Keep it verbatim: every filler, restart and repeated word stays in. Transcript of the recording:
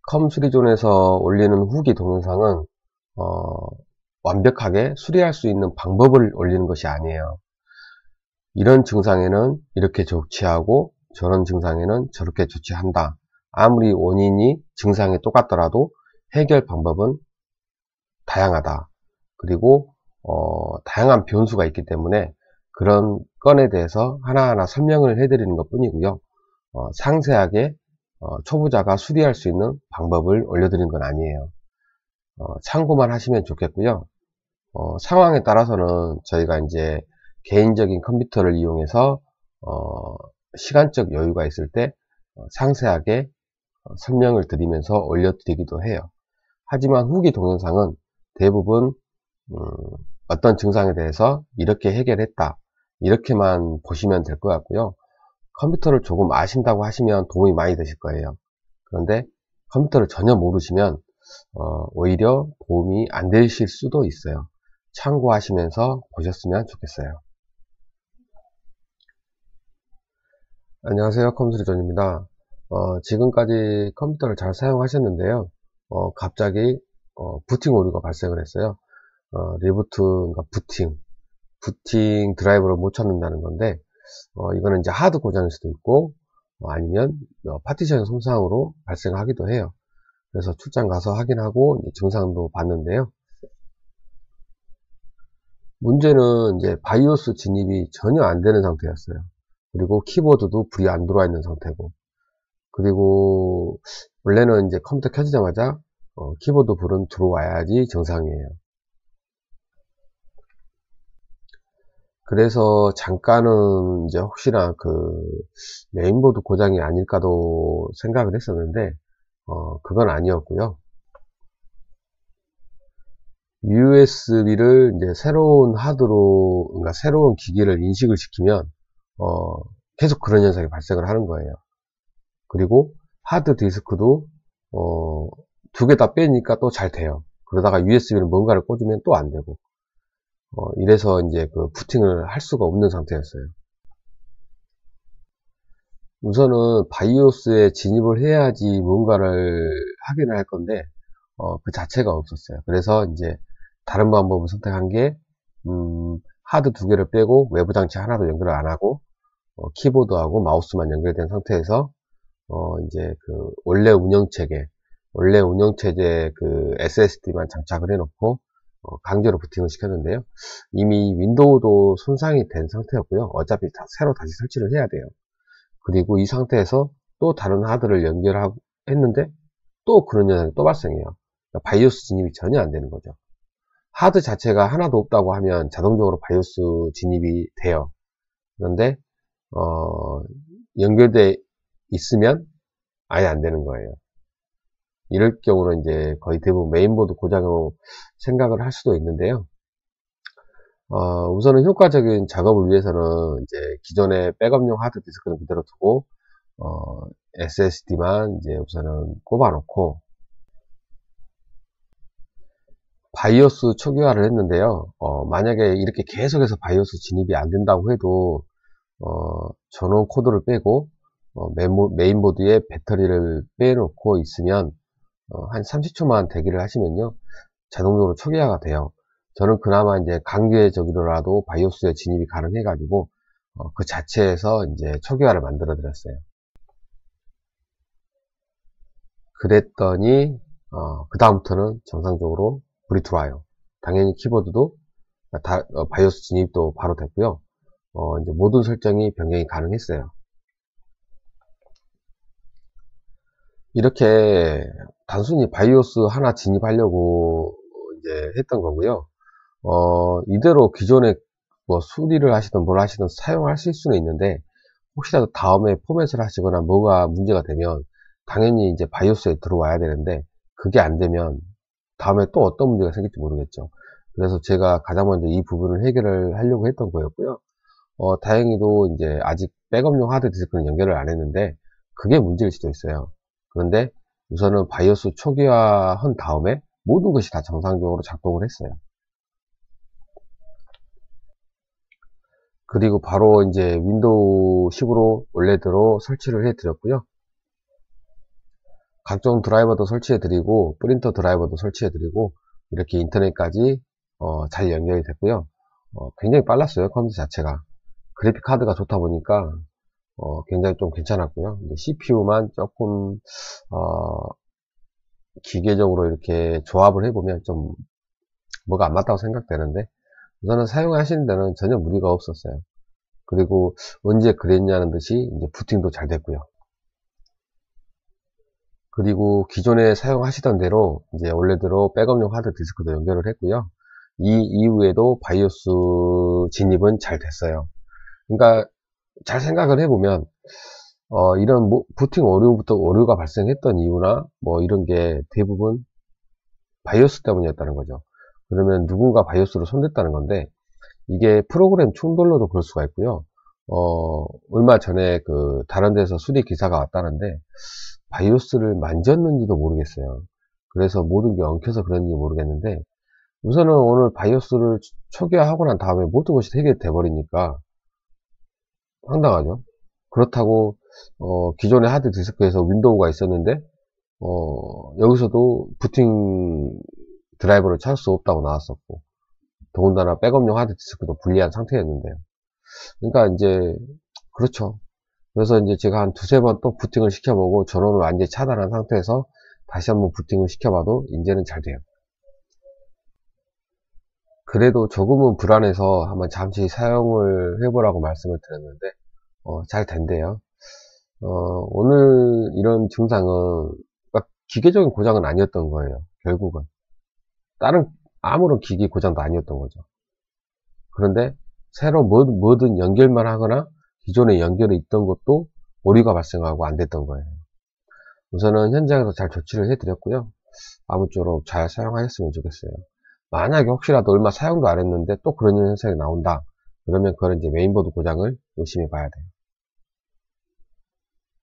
컴3존에서 올리는 후기 동영상은 어, 완벽하게 수리할 수 있는 방법을 올리는 것이 아니에요. 이런 증상에는 이렇게 조치하고 저런 증상에는 저렇게 조치한다. 아무리 원인이 증상이 똑같더라도 해결 방법은 다양하다. 그리고 어, 다양한 변수가 있기 때문에 그런 건에 대해서 하나하나 설명을 해드리는 것 뿐이고요. 어, 상세하게 어, 초보자가 수리할 수 있는 방법을 올려드리는 건 아니에요. 어, 참고만 하시면 좋겠고요. 어, 상황에 따라서는 저희가 이제 개인적인 컴퓨터를 이용해서 어, 시간적 여유가 있을 때 어, 상세하게 어, 설명을 드리면서 올려드리기도 해요. 하지만 후기 동영상은 대부분 음, 어떤 증상에 대해서 이렇게 해결했다, 이렇게만 보시면 될 것 같고요. 컴퓨터를 조금 아신다고 하시면 도움이 많이 되실 거예요. 그런데 컴퓨터를 전혀 모르시면 어, 오히려 도움이 안 되실 수도 있어요. 참고하시면서 보셨으면 좋겠어요. 안녕하세요, 컴쓰리존입니다. 어, 지금까지 컴퓨터를 잘 사용하셨는데요. 어, 갑자기 어, 부팅 오류가 발생을 했어요. 어, 리부트, 그러니까 부팅, 부팅 드라이버를 못 찾는다는 건데, 어, 이거는 이제 하드 고장일 수도 있고, 어, 아니면 어, 파티션 손상으로 발생하기도 해요. 그래서 출장 가서 확인하고 이제 증상도 봤는데요. 문제는 이제 바이오스 진입이 전혀 안 되는 상태였어요. 그리고 키보드도 불이 안 들어와 있는 상태고, 그리고 원래는 이제 컴퓨터 켜지자마자 어, 키보드 불은 들어와야지 정상이에요. 그래서 잠깐은 이제 혹시나 그 메인보드 고장이 아닐까도 생각을 했었는데 어, 그건 아니었고요. 유에스비를 이제 새로운 하드로, 그러니까 새로운 기기를 인식을 시키면 어, 계속 그런 현상이 발생을 하는 거예요. 그리고 하드 디스크도 어, 두 개 다 빼니까 또 잘 돼요. 그러다가 유에스비를 뭔가를 꽂으면 또 안 되고, 어, 이래서 이제 그 부팅을 할 수가 없는 상태였어요. 우선은 바이오스에 진입을 해야지 뭔가를 확인을 할 건데 어, 그 자체가 없었어요. 그래서 이제 다른 방법을 선택한 게 음, 하드 두 개를 빼고 외부 장치 하나도 연결을 안 하고 어, 키보드하고 마우스만 연결된 상태에서 어, 이제 그 원래 운영체계 원래 운영체제 그 에스에스디만 장착을 해놓고 어, 강제로 부팅을 시켰는데요. 이미 윈도우도 손상이 된 상태였고요. 어차피 다 새로 다시 설치를 해야 돼요. 그리고 이 상태에서 또 다른 하드를 연결하고 했는데 또 그런 현상이 또 발생해요. 그러니까 바이오스 진입이 전혀 안 되는 거죠. 하드 자체가 하나도 없다고 하면 자동적으로 바이오스 진입이 돼요. 그런데 어, 연결돼 있으면 아예 안 되는 거예요. 이럴 경우는 이제 거의 대부분 메인보드 고장으로 생각을 할 수도 있는데요. 어, 우선은 효과적인 작업을 위해서는 이제 기존의 백업용 하드 디스크는 그대로 두고 어, 에스에스디만 이제 우선은 꼽아 놓고 바이오스 초기화를 했는데요. 어, 만약에 이렇게 계속해서 바이오스 진입이 안 된다고 해도 어, 전원 코드를 빼고 어, 메모, 메인보드에 배터리를 빼놓고 있으면 어, 한 삼십 초만 대기를 하시면요, 자동적으로 초기화가 돼요. 저는 그나마 이제 강제적으로라도 바이오스에 진입이 가능해 가지고 어, 그 자체에서 이제 초기화를 만들어 드렸어요. 그랬더니 어, 그 다음부터는 정상적으로 불이 들어와요. 당연히 키보드도 다, 어, 바이오스 진입도 바로 됐고요. 어, 이제 모든 설정이 변경이 가능했어요. 이렇게 단순히 바이오스 하나 진입하려고 이제 했던 거고요. 어, 이대로 기존에 뭐 수리를 하시든 뭘 하시든 사용하실 수는 있는데, 혹시라도 다음에 포맷을 하시거나 뭐가 문제가 되면 당연히 이제 바이오스에 들어와야 되는데, 그게 안 되면 다음에 또 어떤 문제가 생길지 모르겠죠. 그래서 제가 가장 먼저 이 부분을 해결을 하려고 했던 거였고요. 어, 다행히도 이제 아직 백업용 하드 디스크는 연결을 안 했는데 그게 문제일 수도 있어요. 그런데 우선은 바이오스 초기화한 다음에 모든 것이 다 정상적으로 작동을 했어요. 그리고 바로 이제 윈도우 십으로 원래대로 설치를 해 드렸고요. 각종 드라이버도 설치해 드리고 프린터 드라이버도 설치해 드리고 이렇게 인터넷까지 어, 잘 연결이 됐고요. 어, 굉장히 빨랐어요. 컴퓨터 자체가. 그래픽 카드가 좋다 보니까 어, 굉장히 좀 괜찮았고요. 씨피유만 조금 어, 기계적으로 이렇게 조합을 해보면 좀 뭐가 안 맞다고 생각되는데 우선은 사용하시는 데는 전혀 무리가 없었어요. 그리고 언제 그랬냐는 듯이 이제 부팅도 잘 됐고요. 그리고 기존에 사용하시던 대로 이제 원래대로 백업용 하드 디스크도 연결을 했고요. 이 이후에도 바이오스 진입은 잘 됐어요. 그러니까 잘 생각을 해보면 어, 이런 뭐 부팅 오류부터 오류가 발생했던 이유나 뭐 이런 게 대부분 바이오스 때문이었다는 거죠. 그러면 누군가 바이오스를 손댔다는 건데 이게 프로그램 충돌로도 그럴 수가 있고요. 어, 얼마 전에 그 다른 데서 수리 기사가 왔다는데 바이오스를 만졌는지도 모르겠어요. 그래서 모든 게 엉켜서 그런지 모르겠는데 우선은 오늘 바이오스를 초기화하고 난 다음에 모든 것이 해결돼 버리니까 황당하죠. 그렇다고 어, 기존의 하드 디스크에서 윈도우가 있었는데 어, 여기서도 부팅 드라이버를 찾을 수 없다고 나왔었고 더군다나 백업용 하드 디스크도 불리한 상태였는데요. 그러니까 이제 그렇죠. 그래서 이제 제가 한 두세 번 또 부팅을 시켜보고 전원을 완전히 차단한 상태에서 다시 한번 부팅을 시켜봐도 이제는 잘 돼요. 그래도 조금은 불안해서 한번 잠시 사용을 해보라고 말씀을 드렸는데 어, 잘 된대요. 어, 오늘 이런 증상은 그러니까 기계적인 고장은 아니었던 거예요. 결국은 다른 아무런 기기 고장도 아니었던 거죠. 그런데 새로 뭐, 뭐든 연결만 하거나 기존에 연결이 있던 것도 오류가 발생하고 안 됐던 거예요. 우선은 현장에서 잘 조치를 해드렸고요. 아무쪼록 잘 사용하셨으면 좋겠어요. 만약에 혹시라도 얼마 사용도 안 했는데 또 그런 현상이 나온다. 그러면 그건 이제 메인보드 고장을 의심해 봐야 돼요.